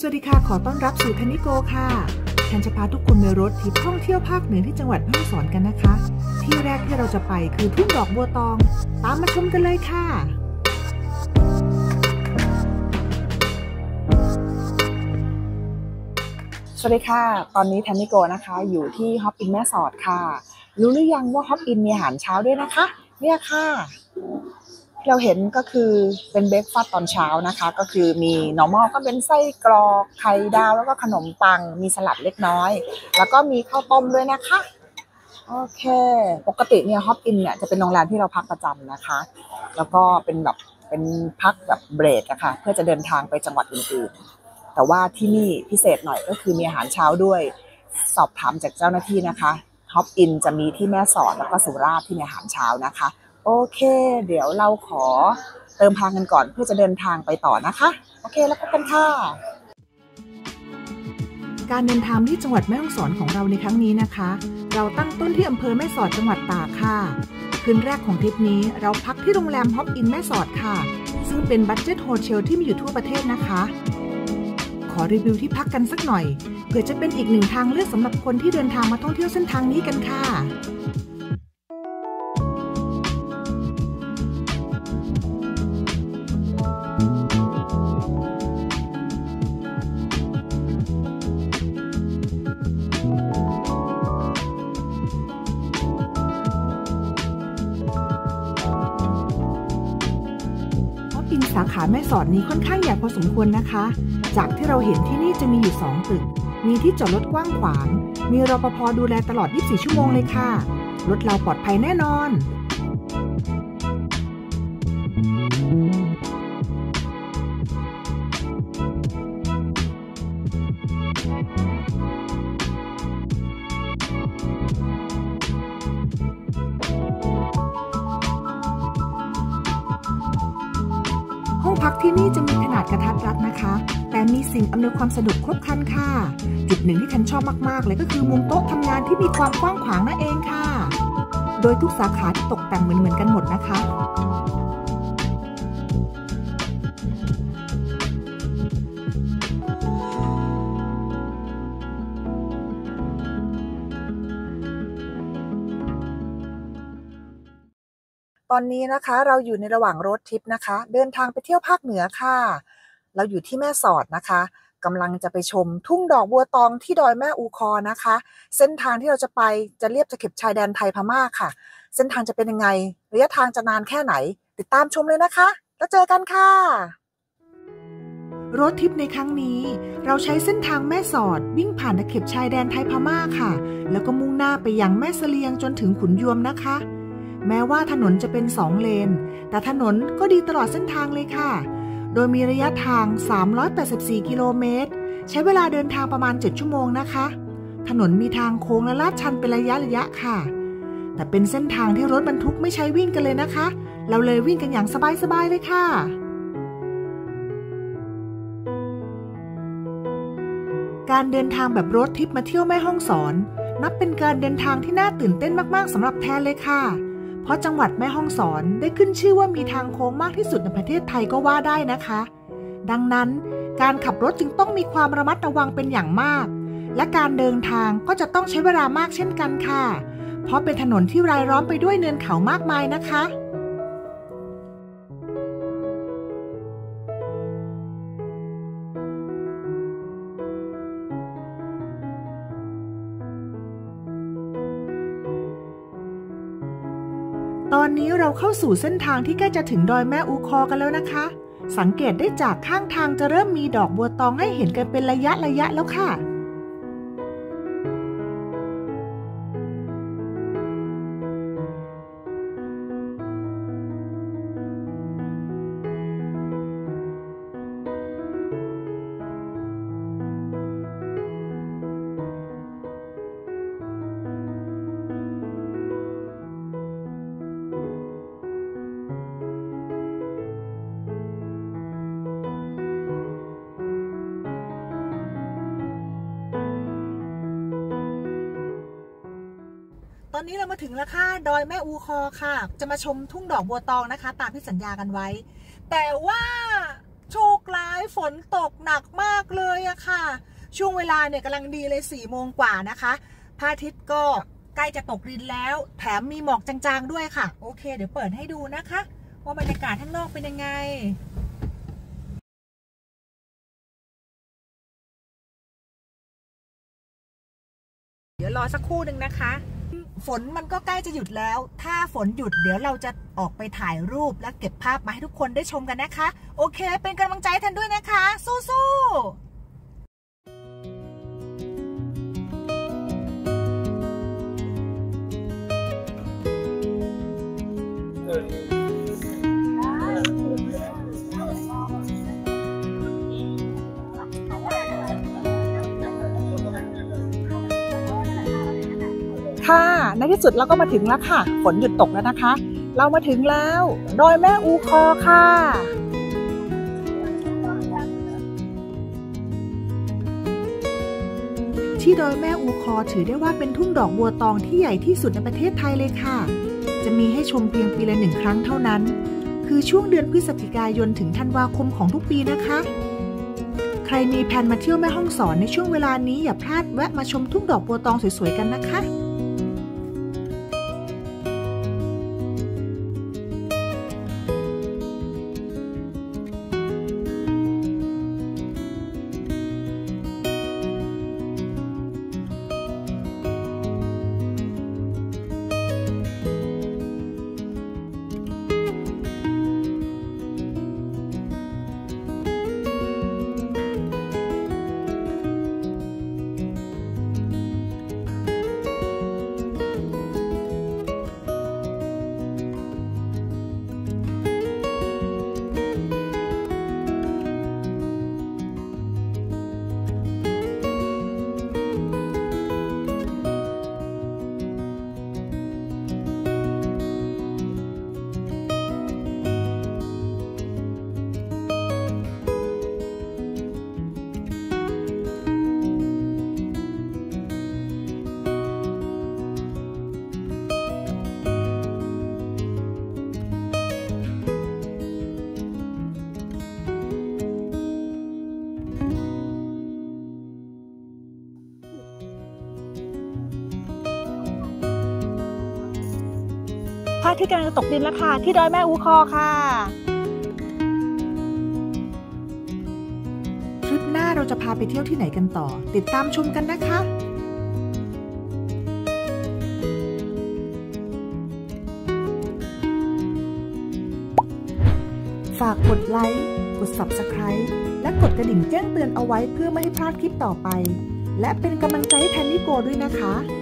สวัสดีค่ะขอต้อนรับสู่ทันิโกค่ะฉันจะพาทุกคนไปรถทริปท่องเที่ยวภาคเหนือที่จังหวัดแม่ฮ่องสอนกันนะคะที่แรกที่เราจะไปคือทุ่งดอกบัวตองตามมาชมกันเลยค่ะสวัสดีค่ะตอนนี้ทันิโกนะคะอยู่ที่ฮอปอินแม่สอดค่ะรู้หรือยังว่าฮอปอินมีอาหารเช้าด้วยนะคะเนี่ยค่ะเราเห็นก็คือเป็นเบรกฟาสต์ตอนเช้านะคะก็คือมี normal ก็เป็นไส้กรอกไข่ดาวแล้วก็ขนมปังมีสลัดเล็กน้อยแล้วก็มีข้าวต้มด้วยนะคะโอเคปกติเนี่ยฮอปอินเนี่ยจะเป็นโรงแรมที่เราพักประจำนะคะแล้วก็เป็นแบบเป็นพักแบบเบรกอะค่ะเพื่อจะเดินทางไปจังหวัดอื่นๆแต่ว่าที่นี่พิเศษหน่อยก็คือมีอาหารเช้าด้วยสอบถามจากเจ้าหน้าที่นะคะฮอปอินจะมีที่แม่สอดแล้วก็สุราษฎร์ที่มีอาหารเช้านะคะโอเคเดี๋ยวเราขอเติมพลังกันก่อนเพื่อจะเดินทางไปต่อนะคะโอเคแล้วพบกันค่ะการเดินทางที่จังหวัดแม่ฮ่องสอนของเราในครั้งนี้นะคะเราตั้งต้นที่อำเภอแม่สอดจังหวัดตากค่ะคืนแรกของทริปนี้เราพักที่โรงแรมฮอปอินแม่สอดค่ะซึ่งเป็นบัดเจ็ตโฮเทลที่มีอยู่ทั่วประเทศนะคะขอรีวิวที่พักกันสักหน่อยเพื่อจะเป็นอีกหนึ่งทางเลือกสำหรับคนที่เดินทางมาท่องเที่ยวเส้นทางนี้กันค่ะสาขาแม่สอดนี้ค่อนข้างใหญ่พอสมควรนะคะจากที่เราเห็นที่นี่จะมีอยู่2ตึกมีที่จอดรถกว้างขวางมีรปภ.ดูแลตลอด24ชั่วโมงเลยค่ะรถเราปลอดภัยแน่นอนห้องพักที่นี่จะมีขนาดกระทัดรัดนะคะแต่มีสิ่งอำนวยความสะดวกครบครันค่ะจุดหนึ่งที่ฉันชอบมากๆเลยก็คือมุมโต๊ะทำงานที่มีความกว้างขวางนั่นเองค่ะโดยทุกสาขาที่ตกแต่งเหมือนกันหมดนะคะตอนนี้นะคะเราอยู่ในระหว่างโรดทริปนะคะเดินทางไปเที่ยวภาคเหนือค่ะเราอยู่ที่แม่สอดนะคะกำลังจะไปชมทุ่งดอกบัวตองที่ดอยแม่อูคอนะคะเส้นทางที่เราจะไปจะเลียบตะเข็บชายแดนไทยพม่าค่ะเส้นทางจะเป็นยังไงระยะทางจะนานแค่ไหนติดตามชมเลยนะคะแล้วเจอกันค่ะโรดทริปในครั้งนี้เราใช้เส้นทางแม่สอดวิ่งผ่านตะเข็บชายแดนไทยพม่าค่ะแล้วก็มุ่งหน้าไปยังแม่เสลียงจนถึงขุนยวมนะคะแม้ว่าถนนจะเป็น2 เลนแต่ถนนก็ดีตลอดเส้นทางเลยค่ะโดยมีระยะทาง384กิโลเมตรใช้เวลาเดินทางประมาณ7ชั่วโมงนะคะถนนมีทางโค้งและลาดชันเป็นระยะค่ะแต่เป็นเส้นทางที่รถบรรทุกไม่ใช้วิ่งกันเลยนะคะเราเลยวิ่งกันอย่างสบายๆเลยค่ะการเดินทางแบบโรดทริปมาเที่ยวแม่ฮ่องสอนนับเป็นการเดินทางที่น่าตื่นเต้นมากๆสำหรับแทนเลยค่ะเพราะจังหวัดแม่ฮ่องสอนได้ขึ้นชื่อว่ามีทางโค้งมากที่สุดในประเทศไทยก็ว่าได้นะคะดังนั้นการขับรถจึงต้องมีความระมัดระวังเป็นอย่างมากและการเดินทางก็จะต้องใช้เวลามากเช่นกันค่ะเพราะเป็นถนนที่รายล้อมไปด้วยเนินเขามากมายนะคะตอนนี้เราเข้าสู่เส้นทางที่ใกล้จะถึงดอยแม่อูคอกันแล้วนะคะสังเกตได้จากข้างทางจะเริ่มมีดอกบัวตองให้เห็นกันเป็นระยะแล้วค่ะตอนนี้เรามาถึงแล้วค่ะดอยแม่อูคอค่ะจะมาชมทุ่งดอกบัวตองนะคะตามที่สัญญากันไว้แต่ว่าโชคร้ายฝนตกหนักมากเลยอะค่ะช่วงเวลาเนี่ยกำลังดีเลย4 โมงกว่านะคะพระอาทิตย์ก็ใกล้จะตกดินแล้วแถมมีหมอกจางๆด้วยค่ะโอเคเดี๋ยวเปิดให้ดูนะคะว่าบรรยากาศข้างนอกเป็นยังไงเดี๋ยวรอสักครู่หนึ่งนะคะฝนมันก็ใกล้จะหยุดแล้วถ้าฝนหยุดเดี๋ยวเราจะออกไปถ่ายรูปและเก็บภาพมาให้ทุกคนได้ชมกันนะคะโอเคเป็นกำลังใจให้ทันด้วยนะคะสู้ค่ะในที่สุดเราก็มาถึงแล้วค่ะฝนหยุดตกแล้วนะคะเรามาถึงแล้วดอยแม่อูคอค่ะที่ดอยแม่อูคอถือได้ว่าเป็นทุ่งดอกบัวตองที่ใหญ่ที่สุดในประเทศไทยเลยค่ะจะมีให้ชมเพียงปีละ1 ครั้งเท่านั้นคือช่วงเดือนพฤศจิกายนถึงธันวาคมของทุกปีนะคะใครมีแผนมาเที่ยวแม่ฮ่องสอนในช่วงเวลานี้อย่าพลาดแวะมาชมทุ่งดอกบัวตองสวยๆกันนะคะพระอาทิตย์กำลังจะตกดินแล้วค่ะที่ดอยแม่อูคอค่ะทริปหน้าเราจะพาไปเที่ยวที่ไหนกันต่อติดตามชมกันนะคะฝากกดไลค์กด Subscribe และกดกระดิ่งแจ้งเตือนเอาไว้เพื่อไม่ให้พลาดคลิปต่อไปและเป็นกำลังใจให้แทนนิโกด้วยนะคะ